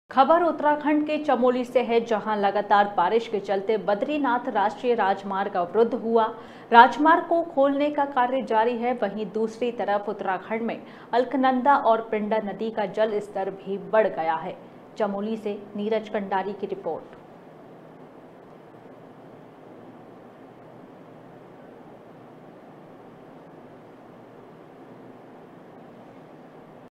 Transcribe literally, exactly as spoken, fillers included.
खबर उत्तराखंड के चमोली से है, जहां लगातार बारिश के चलते बद्रीनाथ राष्ट्रीय राजमार्ग अवरुद्ध हुआ। राजमार्ग को खोलने का कार्य जारी है। वहीं दूसरी तरफ उत्तराखंड में अलकनंदा और पिंडर नदी का जल स्तर भी बढ़ गया है। चमोली से नीरज कंडारी की रिपोर्ट।